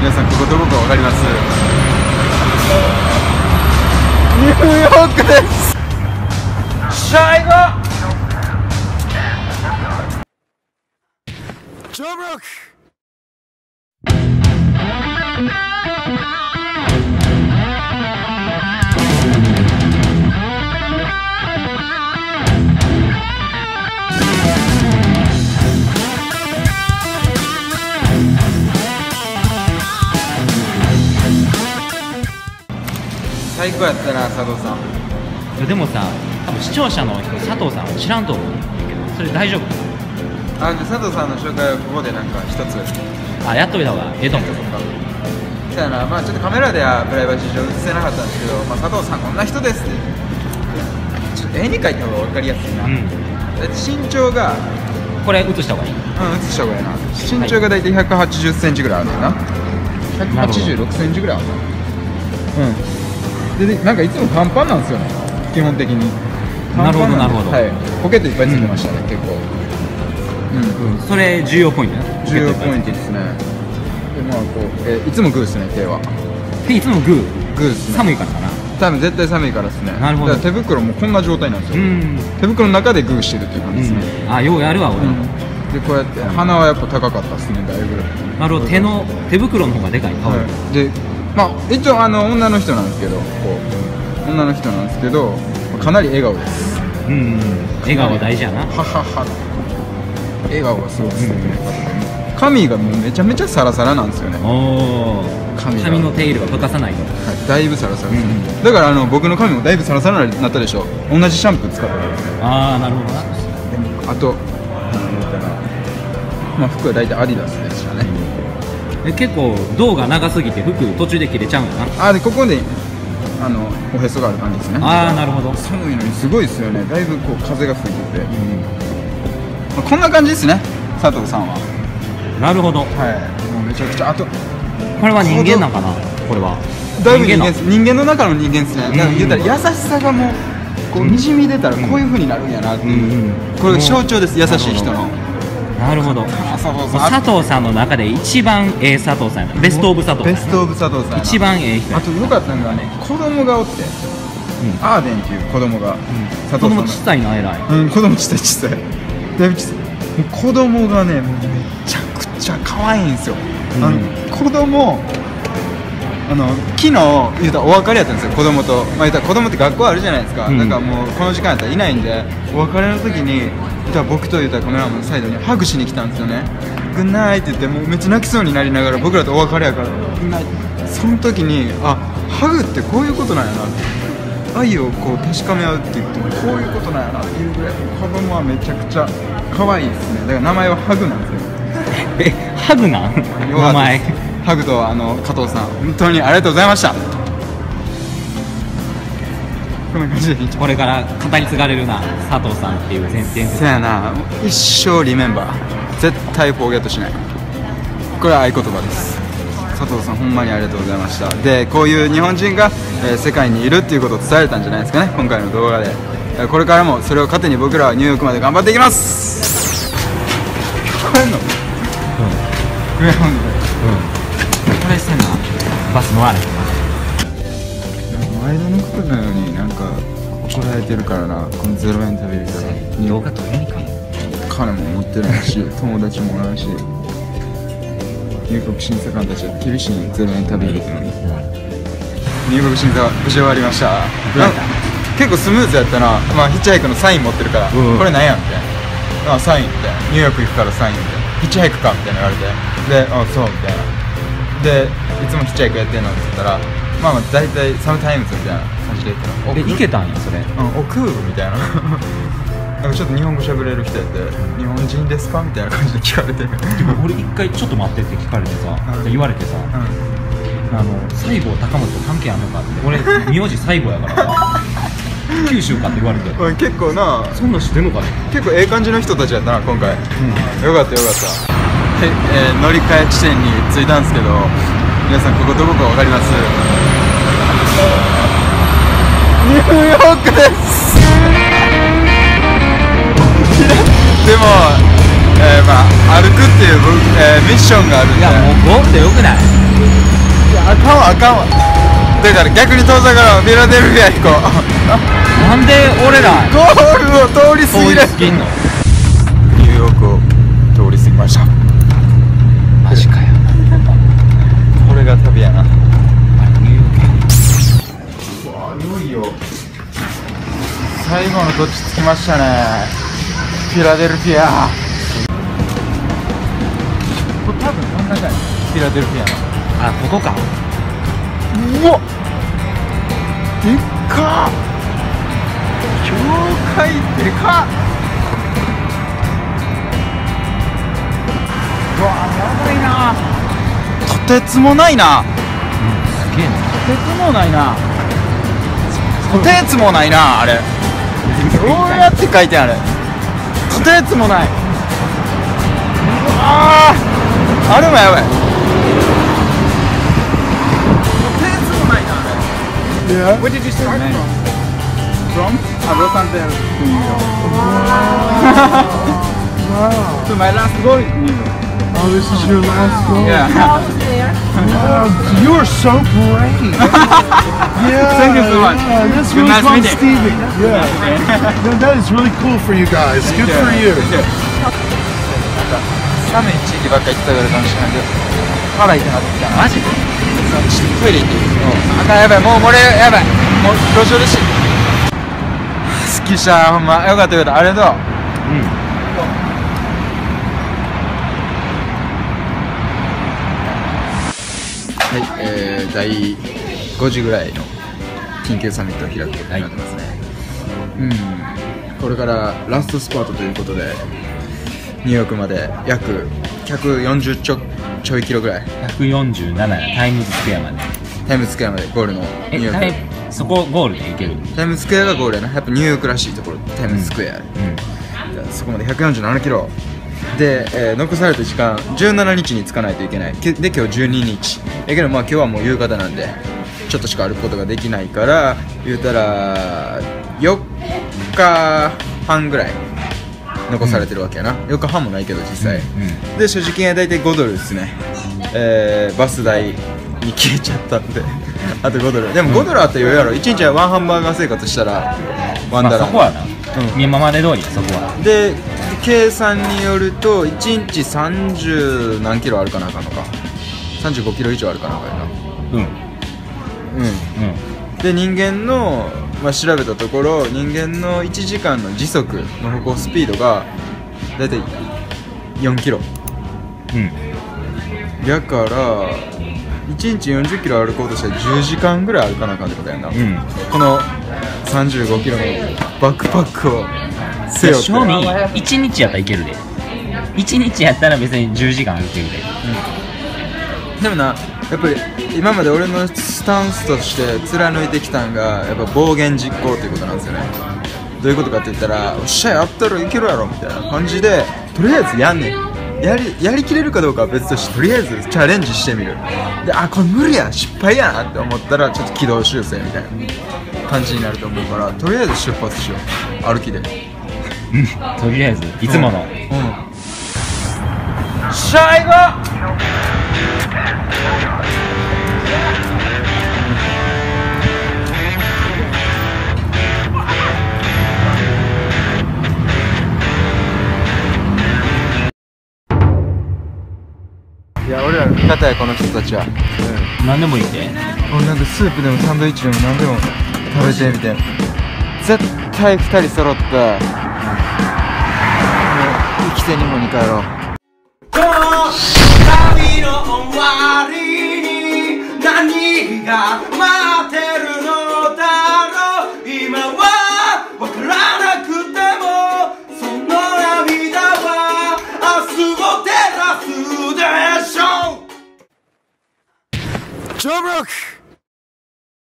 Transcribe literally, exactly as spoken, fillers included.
皆さんここどこかわかります？ニューヨークです。最後ジョブロック。最高やったな、佐藤さん。 でもさ、多分視聴者の人佐藤さんは知らんと思うんだけど、それ大丈夫？ あ、佐藤さんの紹介をここでなんか一つあ、やっといた方がええと思う。 そうやな、まあちょっとカメラではプライバシー上映せなかったんですけど、まあ、佐藤さんこんな人ですってちょっと絵に描いた方が分かりやすいな、うん、だって身長がこれ写した方がいい？うん、 写した方がいいな。身長が大体ひゃくはちじゅっセンチぐらいあるんだよな。ひゃくはちじゅうろくセンチぐらいあるな。うんで、なんかいつもパンパンなんですよね、基本的に。 なるほどなるほど、 はい、ポケットいっぱいついてましたね、うん、結構。 うん、うん、それ重要ポイントね。 重要ポイントですね。でまあこう、えー、いつもグーですね、手は。 手いつもグー。 グーですね。 寒いからかな。 多分絶対寒いからですね。 なるほど。 だから手袋もこんな状態なんですよ。うん、手袋の中でグーしてるっていう感じですね。 うん、あ、ようやるわ俺、うん、 でこうやって鼻はやっぱ高かったですね、だいぶ。 なるほど。手の手袋の方がでかい。 はい、でまあ一応あの女の人なんですけど、こう女の人なんですけどかなり笑顔です。 うん、うん、笑顔大事やな。ははは。笑顔がすごいですね。うん、髪がもうめちゃめちゃサラサラなんですよね。 お髪, 髪の手入れは溶かさないと。はい、 だいぶサラサラです、ね。うん、だからあの僕の髪もだいぶサラサラになったでしょ。同じシャンプー使ってるんですね。 ああ、なるほどな。 あとまあ服は大体アディダスでしたね。 うん、え結構胴が長すぎて服途中で切れちゃうんやな。 あでここであのおへそがある感じですね。 ああ、なるほど。 寒いのにすごいですよね。だいぶこう風が吹いてて、うん、まあ、こんな感じですね、佐藤さんは。なるほど。はい、もうめちゃくちゃ。あとこれは人間なんかな。これはだいぶ人間です。人間の中の人間ですね。だから言ったら優しさがもうこうにじみ出たらこういう風になるんやなっていう、うん、これ象徴です。優しい人の。 なるほど。佐藤さんの中で一番ええ佐藤さんやな。ベストオブ佐藤さん。 ベストオブ佐藤さん。 一番ええ人。 あと良かったのがね、子供がおって、うん、アーデンっていう子供が、うん、 佐藤さん。子供ちっさいな、偉い。 うん、子供ちっさいちっさい。だいぶちっさい。子供がね、めちゃくちゃ可愛いんですよ。うん、あの子供あの昨日言うたらお別れやったんですよ、子供と。まあ、言うたら子供って学校あるじゃないですか。うん、だからもうこの時間やったらいないんで、お別れの時に僕と言うたらカメラマンのサイドにハグしに来たんですよね。グッナイって言ってもうめっちゃ泣きそうになりながら、僕らとお別れやからグッナイ。その時にあ、ハグってこういうことなんやなって、愛をこう確かめ合うって言ってもこういうことなんやなっていうぐらい、子供はめちゃくちゃ可愛いですね。だから名前はハグなんですよ。 え、ハグなん名前。 ハグとあの加藤さん、本当にありがとうございました。こんな感じでこれから語り継がれるな、佐藤さんっていう前提。 そやな、一生リメンバー、絶対フォーゲットしない。これは合言葉です。佐藤さんほんまにありがとうございました。でこういう日本人が、えー、世界にいるっていうことを伝えたんじゃないですかね、今回の動画で。これからもそれを糧に僕らはニューヨークまで頑張っていきます。聞こえんの？うん、上本で。 これしてんな、バス乗られへんな。 毎度のことのようになんか怒られてるからな、このゼロえん旅人が。 動画撮れにかも。 金も持ってるし友達もおらんし、入国審査官たちは厳しいゼロえん旅人なのに、うん、入国審査は無事終わりました。結構スムーズやったな。まあヒッチハイクのサイン持ってるから、うん、これなんやみたいな。あ、サインみたいな。ニューヨーク行くからサインみたいな。ヒッチハイクかみたいな言われて、で、あ、そうみたいな。で、いつもヒッチハイクやってんのって言ったら、まあまあ大体サムタイムズみたいな感じで言ったら、 で行けたんやそれ。 うん、おクールみたいな。なんかちょっと日本語喋れる人やって、日本人ですかみたいな感じで聞かれて。 俺一回ちょっと待ってって聞かれてさ、うん、言われてさ、うん、あの西郷隆盛と関係あんのかって。俺名字西郷やからさ。九州かって言われて。 結構な、 そんなん知ってんのかね。 結構ええ感じの人たちやったな今回。うん、よかったよかった。はい、えー、乗り換え地点に着いたんですけど、皆さんここどこかわかります？ニューヨークです。でも、えー、まあ歩くっていう、えー、ミッションがあるんで。 いやもうゴールでよくない？ あかんわ。だから逆に遠ざからフィラデルフィア行こう。 なんで俺らゴールを通り過ぎる。 通り過ぎんの？ ニューヨークを通り過ぎました。 マジかよ。 これが旅やな。 あれニューヨーク。 うわ、いよいよ最後の土地着きましたね。フィラデルフィア。これ多分真ん中やね。フィラデルフィアの。 あ、ここか。 うわ、でっかっ。教会でかっ。うわ、やばいな。とてつもないな。 うん、すげえな。 とてつもないな。とてつもないな、あれ。どうやって書いてある。とてつもない。うわー、あれもやばい。とてつもないな、あれ。 Yeah. Where did you start from? From? Uh, Los Angeles to New York. Wow. So my last goal is New York. Oh, this is your last goal? Yeah. Wow, you are so brave. Yeah. Thank you so much. Yeah, that's Good, really nice cool, meeting. Stevie. Yeah. Yeah, that is really cool for you guys. Good for you. 寒い地域ばっか行ってたからかもしれないけど腹痛くなってきたな。 マジで？ トイレ行っていい？あかん、やばい、もうこれやばい、もう路上でし好きした、ほんまよかったよかった、ありがとう。 うん。 はい、えー、だいごじぐらいの緊急サミットを開くことになってますね。うん、これからラストスパートということでニューヨークまで約ひゃくよんじゅうちょちょいキロぐらい、 ひゃくよんじゅうななや、タイムズスクエアまで。 タイムズスクエアまでゴールのニュえ、 ーヨタイーク。 そこゴールで行ける？ タイムズスクエアがゴールやな。やっぱニューヨークらしいところ、タイムズスクエア、 うん。 そこまでひゃくよんじゅうななキロで、えー残された時間じゅうしちにちに着かないといけない。けで今日じゅうににちやけど、まあ今日はもう夕方なんでちょっとしか歩くことができないから、言うたらよっかはんぐらい残されてるわけやな、うん、よっかはんもないけど実際、 うんうん、 で所持金は大体ごドルですね、えー、バス代に消えちゃったんであとごドルでもごドルあったら余裕やろ。いちにちはワンハンバーガー生活したらワンダラン、 まあ、そこはな、 うん、 今まで通りや、そこは。 で計算によるといちにちさんじゅう何キロあるかなあかんのか、さんじゅうごキロ以上あるかなあかんやな。 うんうんで人間の、まあ、調べたところ人間のいちじかんの時速の歩行スピードがだいたいよんキロ、 うんだからいちにちよんじゅっキロ歩こうとしたらじゅうじかんぐらい歩かなあかんってことやな、うん、このさんじゅうごキロのバックパックを背負って正味いちにちやったらいけるで。いちにちやったら別にじゅうじかん歩けるで、 うん、でもなやっぱり今まで俺のスタンスとして貫いてきたんがやっぱ暴言実行ということなんですよね。どういうことかって言ったら、おっしゃやったらいけるやろみたいな感じでとりあえずやんねん。やり、やりきれるかどうかは別としてとりあえずチャレンジしてみる。で、あ、これ無理や失敗やなって思ったらちょっと軌道修正みたいな感じになると思うから、とりあえず出発しよう、歩きで。 うんとりあえずいつもの、うん、うん、 最後いや俺らの味方やこの人たちは、 うん、何でもいいで。 俺なんかスープでもサンドイッチでも何でも食べてみたいな。絶対ふたり揃ってもう生きてにもに帰ろう。 この旅の終わりに何が待ってるのだろう。今は分からなくてもその涙は明日を照らすでしょう。 ジョーブロック